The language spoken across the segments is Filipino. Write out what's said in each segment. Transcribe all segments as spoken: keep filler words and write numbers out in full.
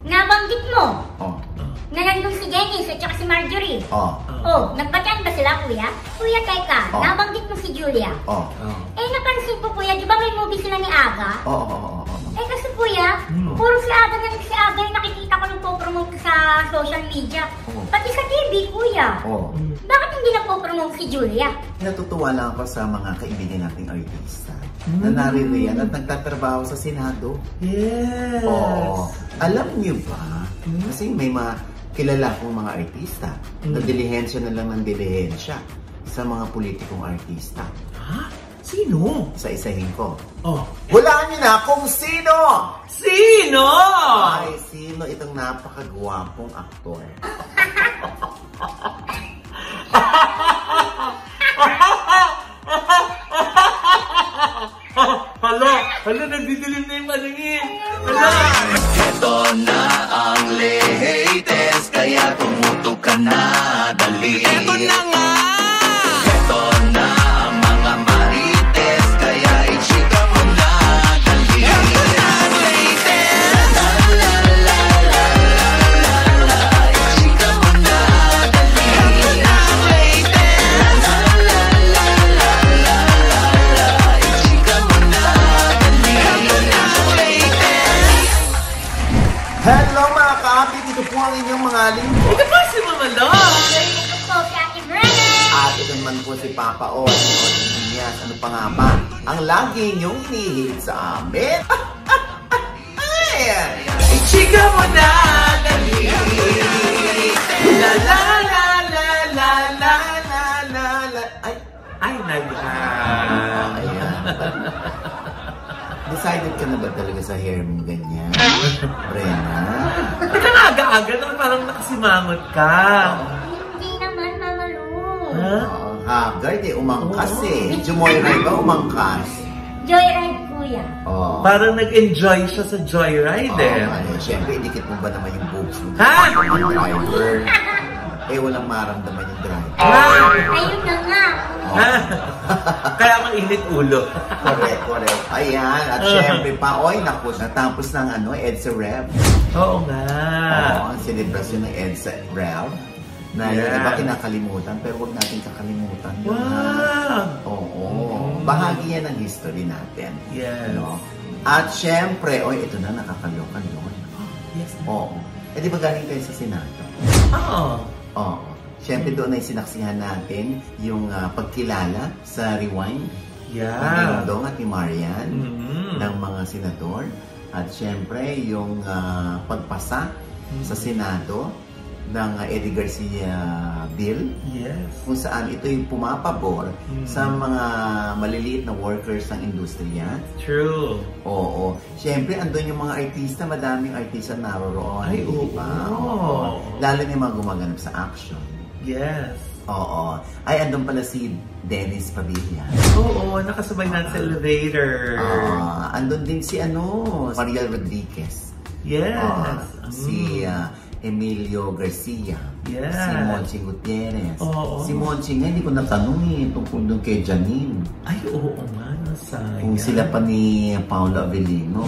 nabanggit mo Oh. na nandun si Dennis at saka si Marjorie. Oh. Oh, nagpatyan ba sila, kuya? Kuya, teka, Oh. nabanggit mo si Julia. Oh. Eh, napansin ko, kuya, di ba may movie sila ni Aga? Oo, oo, oo, oo. Eh, kasi kuya, Hmm. puro si Aga na si Aga yung nakikita ko nagpo-promote sa social media. Oh. Pati sa T V, kuya. Oh. Bakit hindi nagpo-promote si Julia? Natutuwa lang ako sa mga kaibigan nating artista na naririyan at nagtatrabaho sa Senado. Yes! Oo. Alam niyo ba, kasi may mga kilala kong mga artista na dilihensya na lang ng dilihensya sa mga politikong artista. Ha? Sino? Sa isahin ko. Oh. Hulaan niyo na kung sino! Sino? Ay, sino itong napakagwapong aktor? Hala! Hala, nagdidilim na yung paningin! Hala! Ito na ang latest, kaya tumutok ka na, dali. Ito na nga! Ito na ang mga marites, kaya i-chika mo na, dali. Ito na ang latest! La la la la la la, i-chika mo na, dali. Ito na ang latest! La la la la la la la, i-chika mo na, dali. Ito na ang latest! Hello mga ka-happy! Dito po ang inyong mga lingkod. Ito pa si Mama Lo! Ito po si Ate Brenna. At ito naman po si Papa O. Nias. Ano pa nga ba? Ang lagi niyong hinihit sa amin. Ay! I-chika mo na, dali. La la la la la la la la la. Ay, ay, nagha. Ayan. Decided ka na ba talaga sa hair mo ganyan? Brenna? Ito na aga-aga naman parang nakasimangot ka. Hindi naman, Mama Lu. Ha? Oh, Haggard eh. Umangkas eh. Jumoyride ba umangkas? Joyride, kuya. Oh. Parang nag-enjoy siya sa joyride eh. Oh, ano, siyempre, idikit mo ba naman yung boobs mo? Ha? Yung driver. Eh, walang maramdaman yung driver. Ayun na nga. Ha? Kaya mainit ulo. Correct, correct. Ayan. At syempre pa, oy, naku, natapos ng ano, EDSA Rev. Oo nga. Oo, ang selebrasyon ng EDSA Rev. Na yung Yeah. iba kinakalimutan, pero huwag natin kakalimutan. yun, ha? Wow! Oo. Bahagi yan ng history natin. Yes. No? At syempre, oy, ito na, nakakaloka yun. Yes. Oo. Eh, di ba galing kayo sa Senado? Oo. Oo. Siyempre doon ay sinaksihan natin yung ah, pagkilala sa Rewind Yeah. ni Dong at ni Marian Mhm. ng mga senador. At siyempre yung ah, pagpasa sa Senado ng ah, Eddie Garcia Bill Yes. kung saan ito yung pumapabor sa mga maliliit na workers ng industriya. True. Oo. Siyempre, andun yung mga artista, madaming artista naroroon. Ay, di oo. ba? Oo. Lalo na yung mga gumaganap sa action. Yes. Oo. Ay, andun pala si Dennis Padilla. Oo, nakasabay natin sa elevator. Ah, andun din si ano, Mariel Rodriguez. Yes. Ah, Mm. si ah, Emilio Garcia. Yeah. Si Monching Gutierrez. Oo. Si Monching, hindi ko natanong eh, tungkol doon kay Janine. Ay, oo nga, nasayang. Kung sila pa ni Paula Avellino.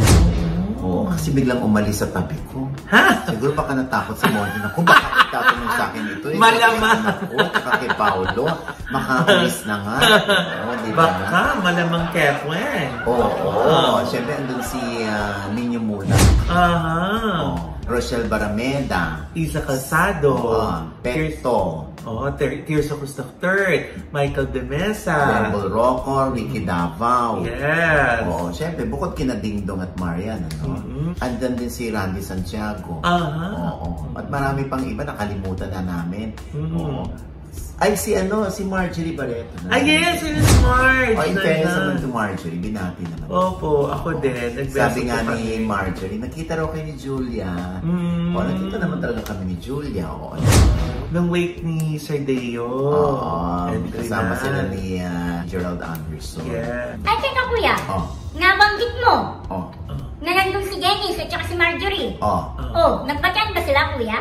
Oo, kasi biglang umalis sa tabi ko. Ha? Siguro baka natakot si Monching ako. Baka itatanong sa akin ito. Eh, Malamang. Ako, tsaka kay Paolo. Makaulis na nga. Oo, di ba? Baka, malamang Kepwen. Oo, oo. Siyempre, andun si uh, Nino Mula. Aha. Oo. Rochelle Barameda. Isa Calzado. Oo. Pecto. Oh, Ter Tirso Cruz the Third, Michael De Mesa. Bembol Rocco, Ricky Davao. Yes. Oo, siyempre, bukod kina Dingdong at Marian, ano? Mhm. Andun din si Randy Santiago. Aha. Oo. At marami pang iba, nakalimutan na namin. Mhm. Oo. Ay, si ano, si Marjorie Barreto. na. Ay, yes, yun is smart. Oh, in fairness Nana. naman to Marjorie, binati naman. Opo, ako din. Nag-beso Sabi nga po ni kami. Marjorie, nakita raw kayo ni Julia. Mm. O, nakita naman talaga kami ni Julia. O, Nung wake ni Sir Deo. Oo. And Kasama Renan. sila ni ah, Gerald Anderson. Yeah. Ay, teka, kuya. Oh, Nabanggit mo oh, na nandun si Dennis at saka si Marjorie. oh. Oh, nagpatyan ba sila, kuya?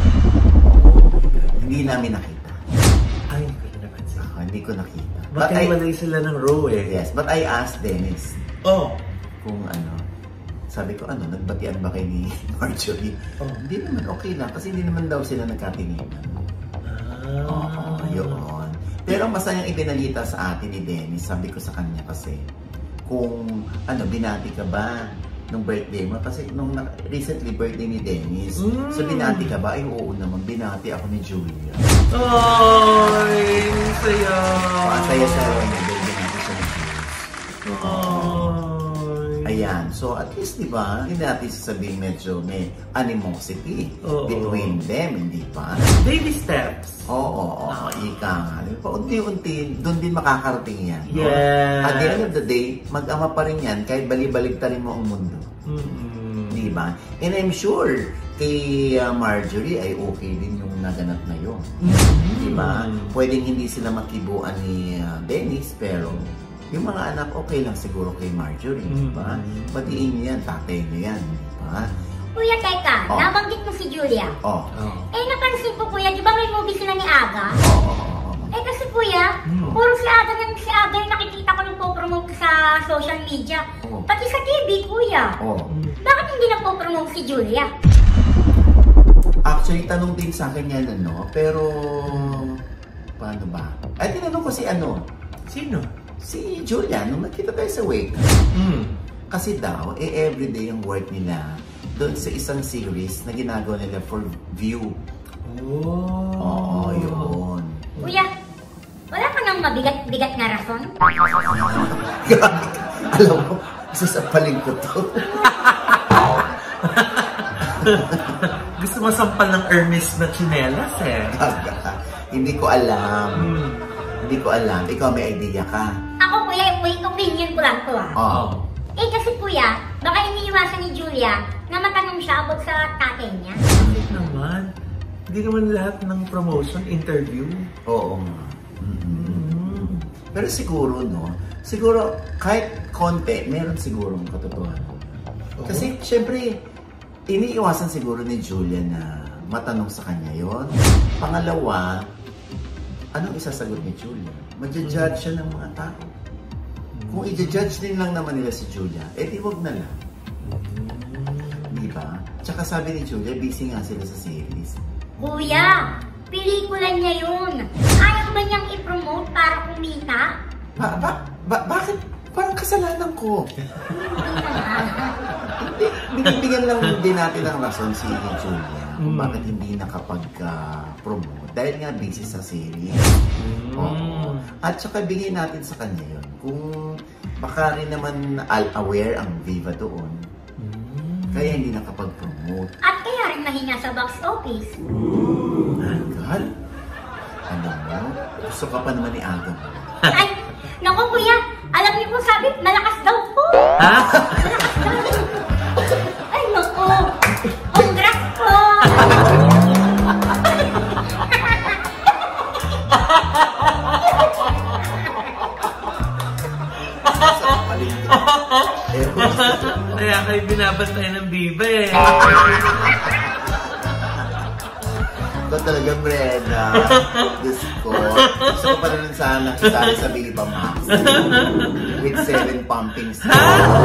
Hindi namin nakita. Ay, hindi ko na napansin. Ako, hindi ko nakita. But I, Magkaiwalay sila ng row eh. yes, but I asked Dennis Oh. kung ano, Sabi ko, ano, nagbatian ba kayo ni Marjorie? Oh. Hindi naman, okay lang. Kasi hindi naman daw sila nagkatinginan. Ah. Oo, yun. Pero ang masayang ibinalita sa atin ni Dennis, sabi ko sa kanya kasi, kung ano, binati ka ba nung birthday mo? Kasi nung recently birthday ni Dennis, mm. so binati ka ba? Ay, oo naman, binati ako ni Julia. Ay, saya. Ang saya sa rin, birthday natin siya ni Dennis. Ayan, so at least, di ba, hindi natin sasabihin medyo may animosity Oo. between them, hindi ba? Baby steps. Oo, oo, oo, ika nga. Pa unti-unti, doon din makakarating yan. No? Yes. At the end of the day, mag-ama pa rin yan kahit bali-baligtarin mo ang mundo. Mm-hmm. Di ba? And I'm sure, kay uh, Marjorie ay okay din yung naganap na yun. Mm-hmm. Di ba? Pwedeng hindi sila makibuan ni uh, Dennis, pero yung mga anak okay lang siguro kay Marjorie. Mm-hmm. Di ba? Batiin niya yan, tatay niya yan. Di ba? Kuya, teka, Oh. nabanggit mo si Julia. Oh. Oh. Eh, napansin ko, kuya, di ba may movie sila ni Aga? Oo, oo, oo. Eh, kasi kuya, Hmm. puro si Aga yung si Aga yung nakikita ko nagpo-promote sa social media. Oh. Pati sa T V, kuya. Oh. Bakit hindi nagpo-promote si Julia? Actually, tanong din sa akin yan, ano, pero paano ba? Ay, tinanong ko si ano, Sino? si Julia, nung nakita tayo sa Wake. Mm. Kasi daw, eh, everyday yung work nila doon sa isang series na ginagawa nila for view. Oh. Oo, yun. Kuya, wala ka nang mabigat-bigat na rason? Alam mo, sasapaling ko to. Gusto mo sampal ng Hermes na tsinelas eh. Hindi ko alam. Mm. Hindi ko alam. Ikaw may idea ka. Ako, kuya, wait, opinion ko lang to ah. Oo. Eh, kasi kuya, baka iniiwasan ni Julia na matanong siya about sa tatay niya. Bakit naman? Hindi naman lahat ng promotion, interview. Oo nga. Mm-hmm. Mm. Pero siguro, no? Siguro, kahit konti, meron sigurong katotohanan. Kasi, syempre, iniiwasan siguro ni Julia na matanong sa kanya yon. Pangalawa, anong isasagot ni Julia? Madja-judge siya ng mga tao. Kung i-judge din lang naman nila si Julia, eh di wag na lang. Di ba? Tsaka sabi ni Julia, busy nga sila sa series. Kuya, pelikula niya yun. Ayaw ba niyang i-promote para kumita? Ba, ba, ba, bakit? Parang kasalanan ko. Hindi, binibigyan lang din natin ng rason si Julia kung Mm. bakit hindi nakapag-promote. Dahil nga busy sa series. Mm. Oo. At saka bigyan natin sa kanya yun. Kung baka rin naman aware ang Viva doon, Mm. kaya hindi nakapag-promote. At kaya rin mahina sa box office. Agal? Alam mo, gusto ka pa naman ni Aga mo. Ay, naku kuya, alam niyo po sabi, malakas daw po. Ha? Malakas daw. Ay, naku. Congrats po. Sa kapalit. Eh, Kaya kayo binabantay ng Viva eh. ito talaga, Brenda. Diyos ko. Gusto ko pa rin sana isali sa Viva Max. With seven pumping stars.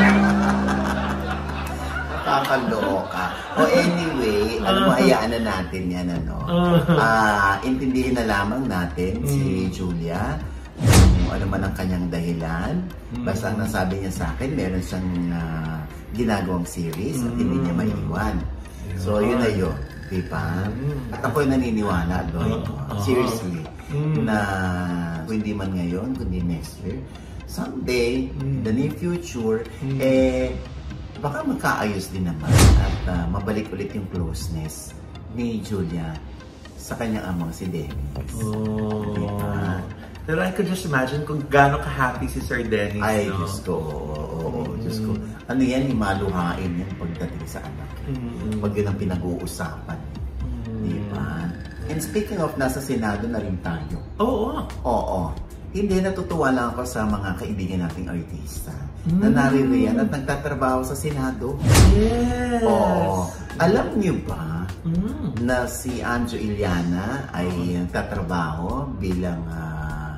Nakakaloka. O anyway, alam mo, hayaan na natin yan, ano. Ah, intindihin na lamang natin si Julia kung ano man ang kanyang dahilan. Basta ang nasabi niya sa akin, meron siyang ah, ginagawang series at hindi niya maiwan. So, yun na yun. Diba? At ako'y naniniwala doon. Seriously. Na kung hindi man ngayon, kundi next year, someday, the near future, eh, baka magkaayos din naman at uh, mabalik ulit yung closeness ni Julia sa kanyang amang si Dennis. Oh. Diba? Pero I could just imagine kung gaano ka-happy si Sir Dennis. Ay, no? Diyos ko. Oo, oo, oo, Diyos ko. Ano yan, maluhain yan pagdating sa anak. Mm-hmm. Pag yun ang pinag-uusapan. Mm-hmm. Diba? And speaking of, nasa Senado na rin tayo. Oo. Oo. Hindi, natutuwa lang ako sa mga kaibigan nating artista Mm. na naririyan at nagtatrabaho sa Senado. Yes. Oo. Alam niyo ba Mm. na si Anjo Iliana ay nagtatrabaho bilang uh,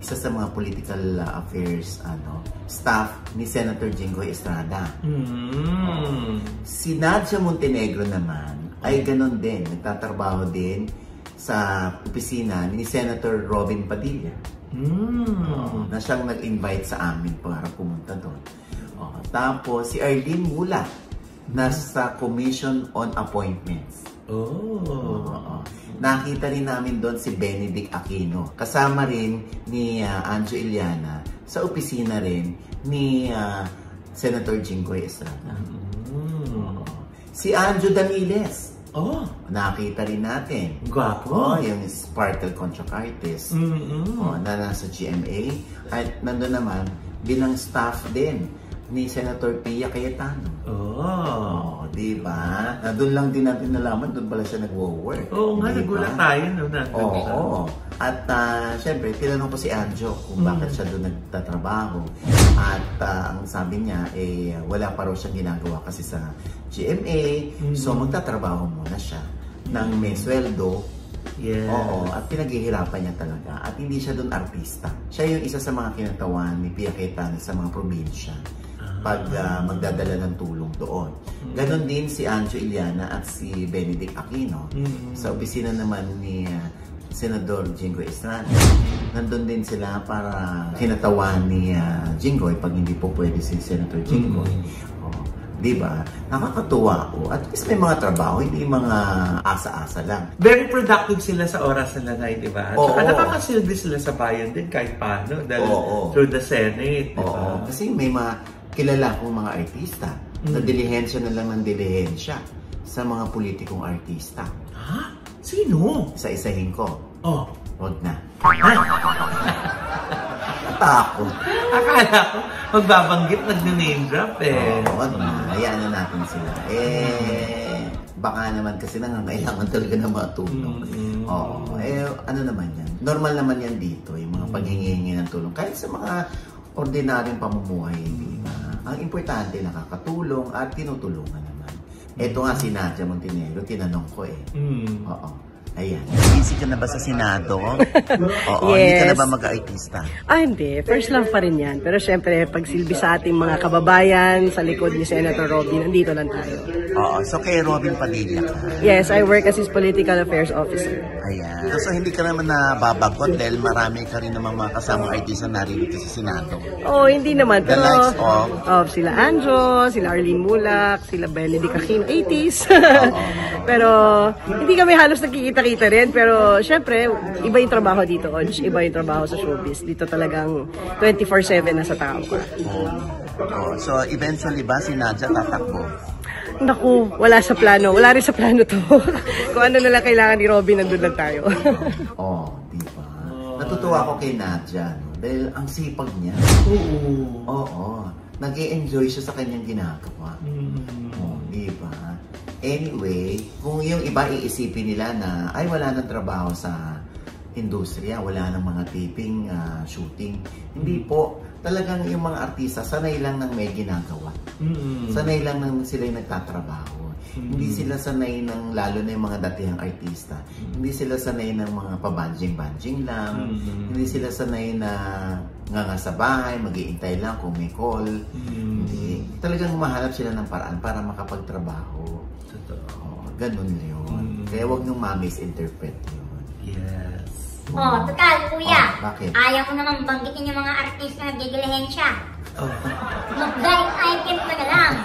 isa sa mga political affairs ano staff ni Senator Jinggoy Estrada. Mm. Si Nadia Montenegro naman ay ganun din, nagtatrabaho din sa opisina ni Senator Robin Padilla. Mm. Na siyang nag-invite sa amin para pumunta doon. Oh, tapos si Arlene Mula, nasa Commission on Appointments. Oh. Oo. Nakita rin namin doon si Benedict Aquino. Kasama rin ni uh, Anjo Iliana sa opisina rin ni uh, Senator Jinggoy Estrada. Mm. Si Anjo Damiles. Oh. Nakita rin natin. Gwapo. Oh, yung Sparkle Contract Artist. Mm-hmm. Oh, na nasa G M A. At nandun naman bilang staff din ni Senator Pia Cayetano. Oh. Oh, di ba? Na doon lang din natin nalaman, doon pala siya nagwo-work. Oo nga, Di nagulat ba? tayo. No, Oo. oo. At uh, syempre, tinanong ko si Anjo kung Mm. bakit siya doon nagtatrabaho. At uh, ang sabi niya, eh, wala pa raw siyang ginagawa kasi sa G M A. Mm. So, magtatrabaho muna siya ng may sweldo. Yes. Oo, at pinaghihirapan niya talaga. At hindi siya doon artista. Siya yung isa sa mga kinatawan ni Pia Cayetano sa mga probinsya pag uh, magdadala ng tulong doon. Ganon din si Anjo Iliana at si Benedict Aquino. Mm-hmm. Sa opisina naman ni uh, Senador Jinggoy Estrada. Nandun din sila para kinatawan ni uh, Jinggoy pag hindi po pwede si Senator Jinggoy. Mm-hmm. Oh, diba? Nakakatuwa po. At least may mga trabaho, hindi mga asa-asa lang. Very productive sila sa oras na lagay, di ba? Oo. At nakakasilbi sila sa bayan din kahit paano. Dahil Oo. through the Senate, di Oo, ba? kasi may mga kilala kong mga artista na Mm. dilihensya na lang ng dilihensya sa mga politikong artista. Ha? Sino? Isa-isahin ko. Oh. Wag na. Ha? Takot. Akala ko, magbabanggit, nag-name drop eh. Oo, wag na. Hayaan na natin sila. Eh, baka naman kasi nangangailangan talaga ng mga tulong. Mm-hmm. Oo. Eh, ano naman yan? Normal naman yan dito, yung mga paghingi-hingi ng tulong. Kahit sa mga ordinaryong pamumuhay, di ba? Ang importante, nakakatulong at tinutulungan naman. Ito nga si Nadia Montenegro, tinanong ko eh. Mm. Oo. Ayan. Busy ka na ba sa Senado? Oo. Yes. Hindi ka na ba mag-artista? Ah, hindi. First love pa rin yan. Pero syempre, pagsilbi sa ating mga kababayan, sa likod ni Senator Robin, nandito lang tayo. Oo. So kay Robin Padilla ka? Yes, I work as his political affairs officer. Ayan. So, hindi ka naman nababagot dahil marami ka rin namang mga kasamang artista naririto sa Senado. Oh, hindi naman. The Pero, likes of? of sila Anjo, sila Arlene Mulak, sila Benedict Aquino, eighties. Pero, hindi kami halos nakikita-kita rin. Pero, syempre, iba yung trabaho dito, Oj. Iba yung trabaho sa showbiz. Dito talagang twenty-four seven na sa tao ka. Oh, so, eventually ba si Nadia tatakbo? Naku, wala sa plano. Wala rin sa plano to. Kung ano na lang kailangan ni Robin, nandun lang tayo. Oh, di ba? Natutuwa ako kay Nadia, no? Dahil ang sipag niya. Oo. Oo. Nag-e-enjoy siya sa kanyang ginagawa. Mm. Oh, di ba? Anyway, kung yung iba iisipin nila na ay wala nang trabaho sa industriya, wala nang mga taping, uh, shooting. Hindi po. Talagang yung mga artista, sanay lang ng may ginagawa. Mm-hmm. Sanay lang ng sila yung nagtatrabaho. Mm-hmm. Hindi sila sanay ng, lalo na yung mga datihang artista, mm-hmm. hindi sila sanay ng mga pabanjing-banjing lang. Mm-hmm. Hindi sila sanay na nga nga sa bahay, mag-iintay lang kung may call. Mm-hmm. Hindi. Talagang mahanap sila ng paraan para makapagtrabaho. Totoo. Oh, ganun yun. Mm-hmm. Kaya wag niyong ma-misinterpret yun. Yes. Oh, total, kuya. Oh, bakit? Ayaw ko naman banggitin yung mga artist na nagdidilihensya. Oh. Mag-blind item ka na lang.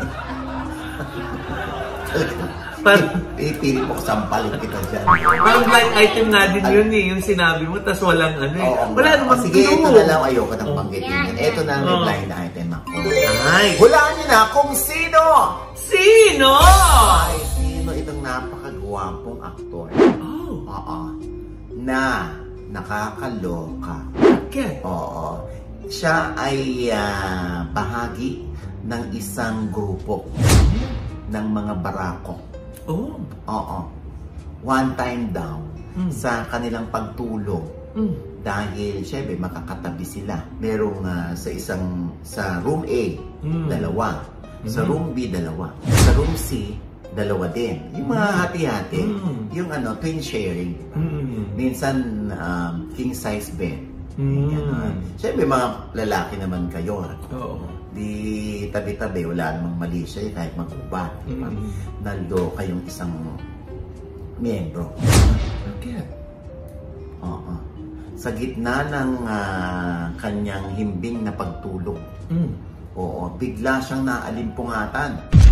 Parang, Eh, pili mo, sampalin kita dyan. parang blind item nga din yun eh, yung sinabi mo, tas walang ano eh. Oo, Wala nga. naman Sige, clue. ito na lang. Ayoko nang banggitin Yan, yan. yan. Ito na ang Oh. blind item ako. Ay! Hulaan niyo na kung sino! Sino? Ay, sino itong napakagwapong aktor. Oh. Oo. Na nakakaloka. Bakit? Oo. Siya ay ah, bahagi ng isang grupo ng mga barako. Oh. Oo. One time daw Mm. sa kanilang pagtulong. Mm. Dahil, syempre, makakatabi sila. Merong ah, sa isang, sa room A, Mm. dalawa. Sa Mm. room B, dalawa. Sa room C, dalawa din. Yung mga hati-hati, Mm. yung ano, twin sharing. Diba? Mm. Minsan, um, king size bed. Mm. Siyempre, mga lalaki naman kayo. Oo. Di tabi-tabi, wala namang mali siya kahit mag-ubat. Diba? Mm. Naldo kayong isang miyembro. Bakit? Oo. Sa gitna ng uh, kanyang himbing na pagtulog, Mm. oo, bigla siyang naalimpungatan.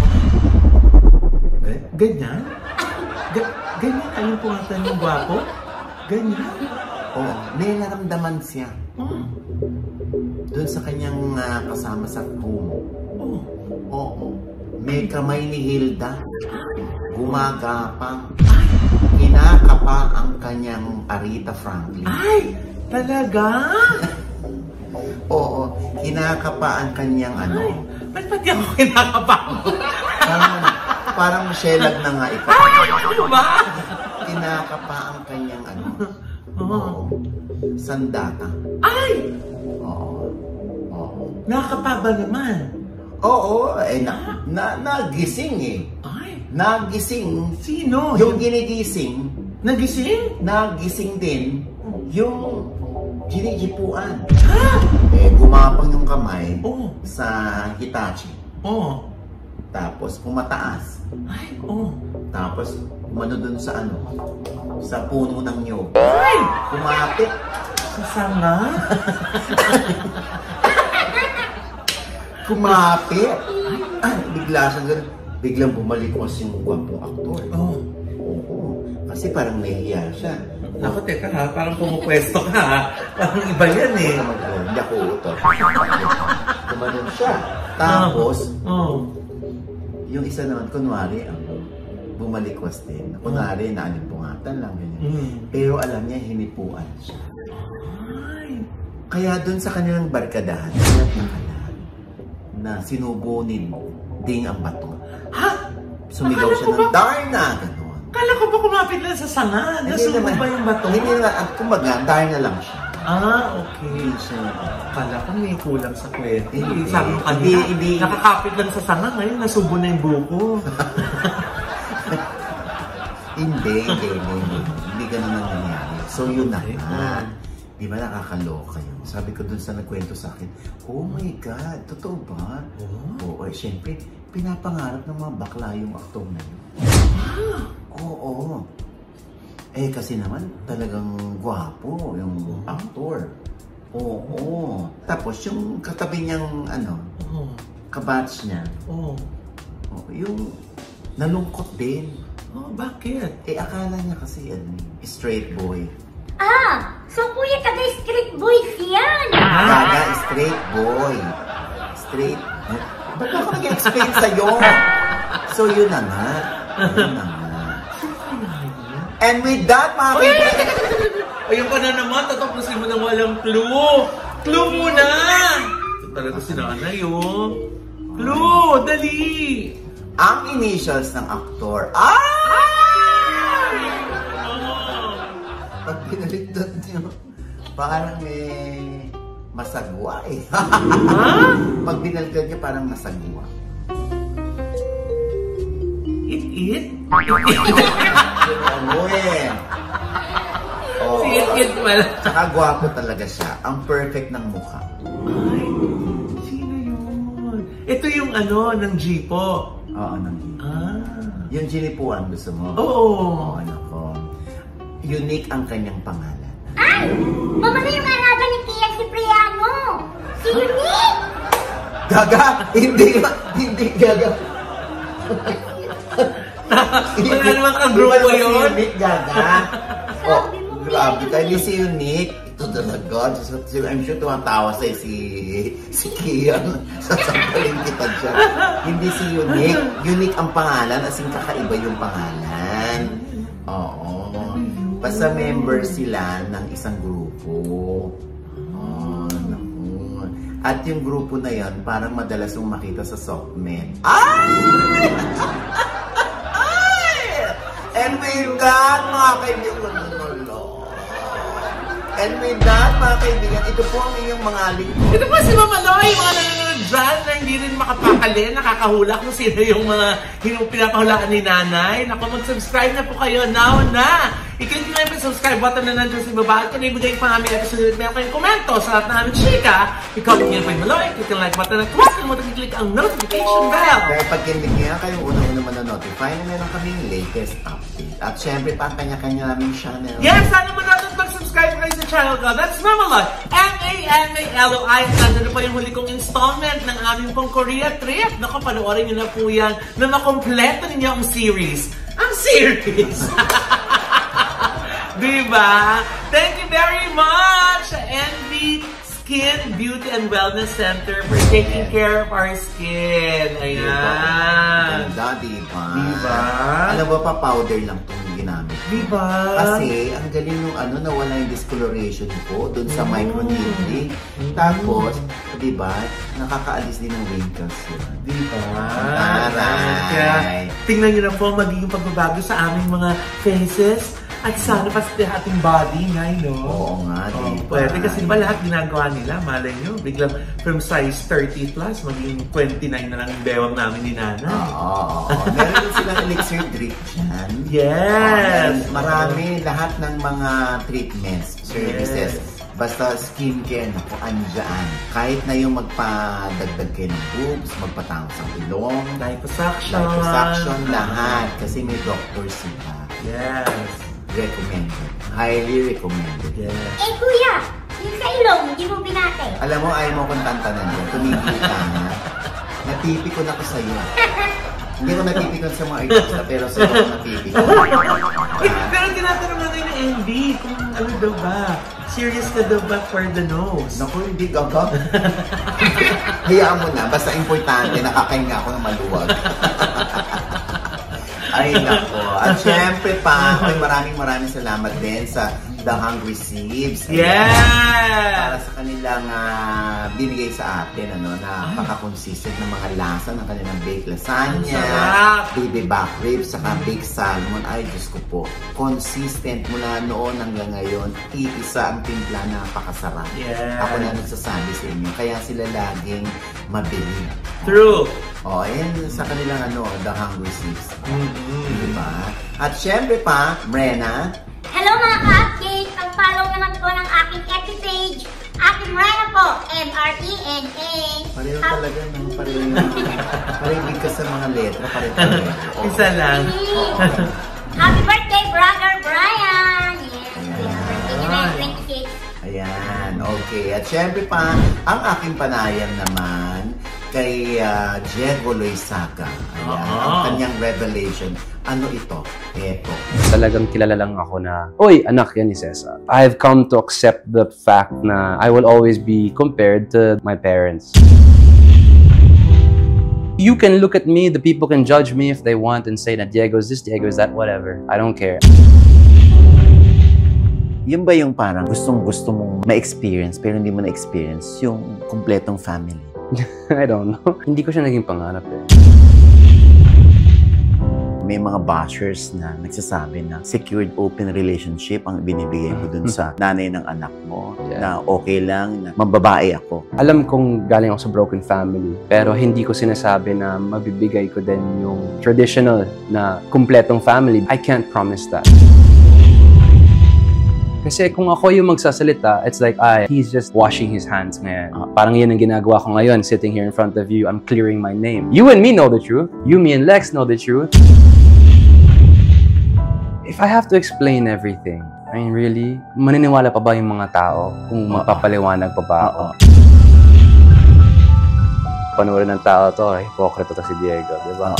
G- ganyan? G- ganyan alimpungatan yung gwapo? Ganyan? Oo, may naramdaman siya Oh. doon sa kanyang uh, kasama sa room. Oh. Oo. May kamay ni Hilda. Gumagapang. Kinakapa ang kanyang Aretha Franklin. Ay! Talaga? Oo. Kinakapa ang kanyang ano. Ay! Ba't pati ako kinakapa mo? Parang, parang shelag na nga ito. Ay! Ano ba? Kinakapa ang kanyang ano. Oo. Oo. Sandata. Ay! Oo. Oo. Nakakapa ba naman? Oo. Eh, na, na, nagising eh. Ay! Nagising. Sino? Yung ginigising, Nagising? nagising din yung ginigipuan. Ha? Eh, gumapang yung kamay Oo. sa Hitachi. Oo. Tapos pumataas. Ay! Oo. Tapos umano dun sa ano, sa puno ng nyog. Ay! Kumapit. Sa sanga? Kumapit. Ay, bigla siyang ganun. Biglang bumalikwas yung gwapong aktor. Oo. Oo. Kasi parang nahihiya siya. Ako, teka ha, parang pumupwesto ka ha. Parang iba yan eh. Hindi ako utot. Kumanon siya. Tapos, Oo. yung isa naman, kunwari, ang bumalikwas din. Kunwari, naalimpungatan lang, ganyan. Mm. Pero alam niya, hinipuan siya. Ay! Kaya dun sa kanilang barkadahan, pinagkakalaan na sinubunin ding ang bato. Ha? Sumigaw Akala siya ko ng ba- Darna, gano'n. Kala ko ba kumapit lang sa sanga? Nasubo ba yung bato? Hindi naman, at kumbaga, Darna lang siya. Ah, okay. Hindi siya. Kala ko may kulang sa kwento. Hindi. Sabi mo kanina, Hindi, hindi. nakakapit lang sa sanga, ngayon nasubo na yung buko. Hindi, hindi, hindi, hindi. Hindi ganun ang nangyari. So yun na nga. Di ba nakakaloka yun? Sabi ko dun sa nagkwento sa akin, oh my God, totoo ba? Oo. Oh, eh, syempre, pinapangarap ng mga bakla yung aktor na yun. Oo. Eh, kasi naman, talagang gwapo yung aktor. Oo. Tapos, yung katabi niyang, ano, Oo. kabatch niya, Oo. oh, yung nalungkot din. Oh, bakit? Eh, akala niya kasi, ano, straight boy. Ah, so kuya taga street boys yan. Gaga, straight boy. Straight. Eh, ba't ako nag-explain sa'yo? So, yun na nga. Yun na nga. And with that, mga kaibigan, Ayun ka na naman, tatapusin mo nang walang clue. Clue muna! Ito talaga si nanay, oh. Clue, dali! ang initials ng aktor. Ah! Pag pinalindot niyo, parang may masagwa eh. Ha? Pag binalgad niyo, parang masagwa. It-it? Ano eh. Oh. Si It-it pala. Saka gwapo talaga siya. Ang perfect ng mukha. Ay, sino yun? Ito yung ano, ng Jeepo. Oo, nang Ah. yung ginipuan gusto mo? Oo. Oo, nako. Unique ang kanyang pangalan. Ay! Mama na yung alaga ni Kian Cipriano! Si Unique! Gaga! Hindi, hindi gaga. Wala naman kagrupo Di ba yun? Si Unique, gaga. Oh, Sabi mo, grabe. Unique. Kaya si Unique, ito talaga. So, I'm sure tumatawa sa'yo si, si Kian. Sasampalin kita dyan. Hindi si Unique. Unique ang pangalan, as in kakaiba yung pangalan. Oo. Basta member sila ng isang grupo. Oh, naku. At yung grupo na yon parang madalas yung makita sa Sockmen. Ay! Ay! And with that, mga kaibigan, and with that, mga kaibigan, ito po ang inyong mga lingkod. Ito po si Mama Loy, mga nanonood dyan na hindi rin makapakali, nakakahula kung sino yung mga yung pinapahulaan ni Nanay. Naku, mag-subscribe na po kayo now na. i-click nyo yung subscribe button na nandiyan sa baba at kung ibigay pa namin episode ulit meron kayong komento sa lahat na namin chika. I-comment nyo pa yung below, click yung like button at huwag kalimutan i-click ang notification bell. Dahil pag kinlik nyo yan, kayong unang-una man-notify na meron kaming latest update. At syempre pa ang kanya-kanya naming channel. Yes, sana mo natin mag-subscribe kayo sa channel ko. That's Mamalot, M A M A L O I. Nandun na po yung huli kong installment ng aming pong Korea trip. Naku, panoorin nyo na po yan na makompleto ninyo ang series. Ang series! Diba? Thank you very much, N B Skin Beauty and Wellness Center for taking care of our skin. Ayan. Ganda, diba? Diba? Alam ba pa, powder lang itong ginamit. Diba? Kasi, ang galing nung ano, nawala yung discoloration ko doon sa microneedling. Tapos, diba, nakakaalis din ng wrinkles yun. Diba? Taray! Kaya, tingnan nyo na po magiging pagbabago sa aming mga faces. At sana pa sa ating body nga, no? Oo nga, oh, diba? pwede kasi ba lahat ginagawa nila, malay nyo, biglang from size thirty plus, maging twenty-nine na lang yung bewang namin ni Nana. Oo, oo, oo. Meron din silang elixir drip dyan. Yes! Oh, marami, lahat ng mga treatments, services. Yes. Basta skincare na po, andyan. Kahit na yung magpadagdag kayo ng boobs, magpatangos ang ilong, liposuction, liposuction, lahat. Kasi may doctor sila. Yes. Recommended. Highly recommended. Yes. Eh kuya, yung sa ilong, hindi mo binate. Alam mo, ayaw mo kong tantanan yun. Tumigil ka na. Napipikon ako sa'yo. Hindi ko napipikon sa mga artista, pero sa'yo ako napipikon. Pero tinatanong na tayo ng N B kung ano daw ba? Serious ka daw ba for the nose? Naku, hindi gaga. Hayaan mo na. Basta importante, nakakahinga ako ng maluwag. Ay, nako. At syempre pa, ay maraming maraming salamat din sa The Hungry Sieves. Yes! Para sa kanilang uh, binigay sa atin, ano, na napaka-consistent ng mga lasa ng kanilang baked lasagna, baby back ribs, saka baked salmon. Ay, Diyos ko po. Consistent mula noon hanggang ngayon. Iisa ang timpla na napakasarap. Yes. Ako na nagsasabi sa inyo. Kaya sila laging mabili. True. O, oh, ayan sa kanilang ano, The Hungry Sieves. Mm-hmm. Diba? At syempre pa, Brenna. Hello mga ka-update! Pag-follow naman po ng aking F B page. Aking Rena po, M R E N A. Pareho talaga, no? Pareho. Pareho bigkas sa mga letra. Pareho talaga. Oh. Isa lang. Happy birthday, brother Brian! Yes, birthday niya na twenty-six. Ayan, okay. At syempre pa, ang aking panayam naman kay uh, Diego Loizaga. Ayan, uh-huh. Ang kanyang revelation. Ano ito? Eto. Talagang kilala lang ako na, oy, anak yan ni Cesar. I've come to accept the fact na I will always be compared to my parents. You can look at me, the people can judge me if they want and say that Diego's this, Diego's that, whatever. I don't care. Yun ba yung parang gustong-gusto mong ma-experience pero hindi mo na-experience yung kumpletong family? I don't know. Hindi ko siya naging pangarap eh. May mga bashers na nagsasabi na secured open relationship ang binibigay ko dun sa nanay ng anak mo. Yeah. Na okay lang, na mababae ako. Alam kong galing ako sa broken family, pero hindi ko sinasabi na mabibigay ko din yung traditional na kumpletong family. I can't promise that. Kasi kung ako yung magsasalita, it's like, ay, he's just washing his hands ngayon. Uh, parang yun ang ginagawa ko ngayon, sitting here in front of you, I'm clearing my name. You and me know the truth. You, me, and Lex know the truth. If I have to explain everything, I mean, really, maniniwala pa ba yung mga tao kung magpapaliwanag pa ba ako? Panurin ng tao to, eh, hipokrito to si Diego, di ba?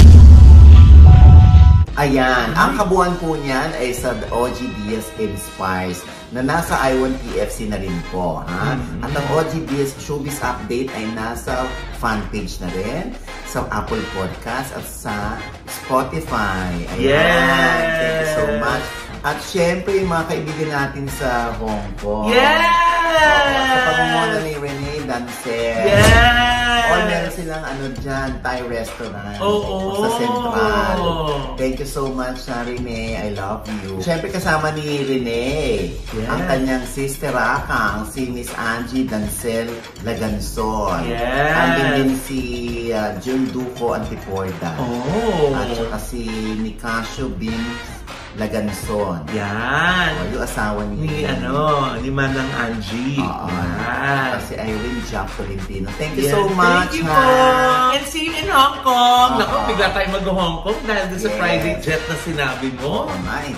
Ayan, ang kabuuan po niyan ay sa O G D S Inspires na nasa I one P F C na rin po. Ha? Mm-hmm. At ang O G D S Showbiz Update ay nasa fanpage na rin, sa Apple Podcast at sa Spotify. Ayan, yes! Thank you so much. At syempre, yung mga kaibigan natin sa Hong Kong. Yes! Oh, sa pagmumuna ni Renee Dancel. Yes! O, meron silang ano dyan, Thai restaurant. Oo. Oh, oh. Sa Central. Thank you so much, na Renee. I love you. Siyempre, kasama ni Renee, yes, ang kanyang sister Akang, si Miss Angie Dancel Lagansol. Yes! Andin din si uh, Jun Duco Antiporda. Oh! At saka si Nicasio Bim Laganson. Yan. O, yung asawa ni... Ni ano, ni Manang Angie. Oo. Yan. Kasi Irene Jack Tolentino. Thank you Yes, so much, thank you ha? po. And see you in Hong Kong. Oo. Naku, bigla tayo mag-Hong Kong dahil doon sa Yes. private jet na sinabi mo. Oh, mine.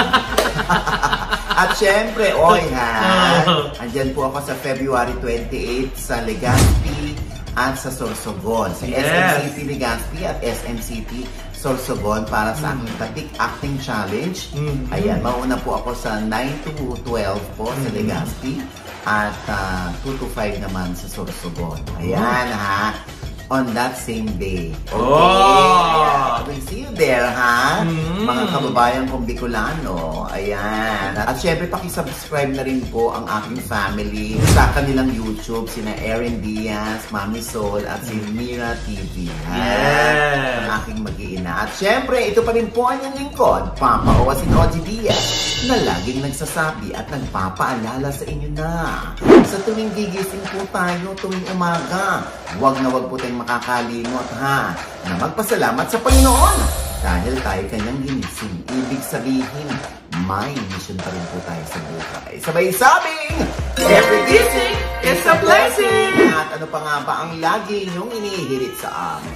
At syempre, oy ha, andyan po ako sa February twenty-eighth sa Legazpi at sa Sorsogon. Sa Yes. S M C T Legazpi at S M C T Sorsogon para sa aking Tatik Acting Challenge. Mm-hmm. Ayan, mauna po ako sa nine to twelve po sa Legazpi at uh, two to five naman sa Sorsogon. Ayan ha, on that same day. Okay. Oh! Ayan. We'll see you there, ha? Mm. Mga kababayan kong Bicolano. Ayan. At syempre, pakisubscribe na rin po ang aking family sa kanilang YouTube, sina Erin Diaz, Mami Sol, at si Mira T V. Ha? Yes. Ang aking mag-iina. At syempre, ito pa rin po ang inyong lingkod, Papa Owa si Oji Diaz, na laging nagsasabi at nagpapaalala sa inyo na sa tuwing gigising po tayo tuwing umaga, huwag na huwag po tayong makakalimot, ha, na magpasalamat sa Panginoon dahil tayo kanyang ginising. Ibig sabihin, may mission pa rin po tayo sa buhay. Sabay sabing, every gising is a blessing! At ano pa nga ba ang lagi niyong inihirit sa amin?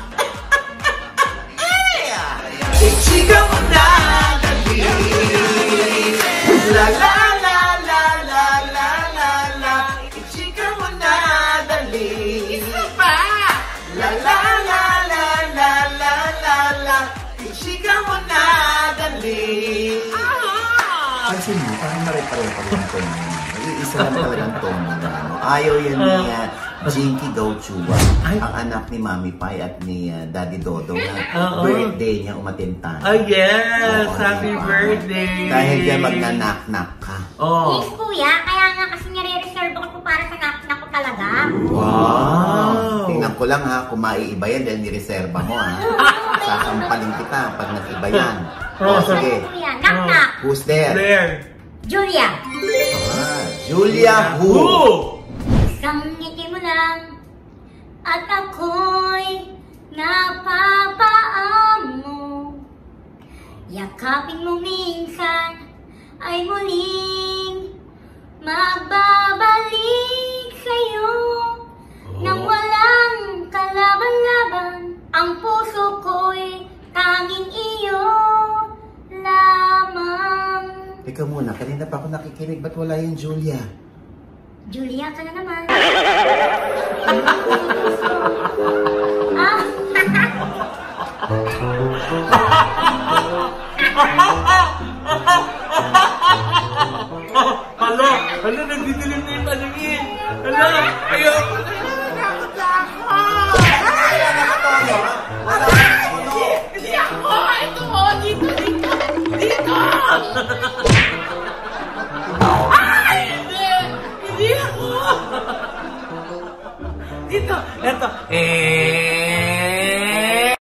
Ichika mo na, dali! La la la la la la la la, ichika mo na, dali! Isa pa! La la la la la la la la, ichika mo na, dali! Ah! Kasi mo, parang mare-pareho pa rin ang tono niya. Isa lang talagang tono na, ano. Ayaw yan niya. Jinky Go Chua, ang anak ni Mami Pai at ni uh, Daddy Dodo na Uh-oh. birthday niya umatintan. Oh yes! Oo, Happy diba? birthday! Dahil dyan magnanak-nak ka. Oh. Yes, kuya. Kaya nga kasi nire-reserve ako po para sa nak-nak ko talaga. Wow! Tingnan ko lang ha, kung maiiba yan dahil nireserba mo ha. Sasampalin kita pag nag-iba yan. O sige. Kuya, nak-nak. Who's there? There! Julia. Ah, Julia Who? Who? Isang ngiti mo lang at ako'y napapaamo. Yakapin mo minsan ay muling magbabalik sa'yo. Nang walang kalaban-laban, ang puso ko'y tanging iyo lamang. Teka muna, kanina pa ako nakikinig. Ba't wala yung Julia? Julia ka na naman. Ah. Hala! Hala, nagdidilim na yung paningin! Hala! Ayoko na! Hindi ako! Ito ko! Dito! Dito! Dito! Ay! Hindi! Hindi ako! Dito! Ito! Eh!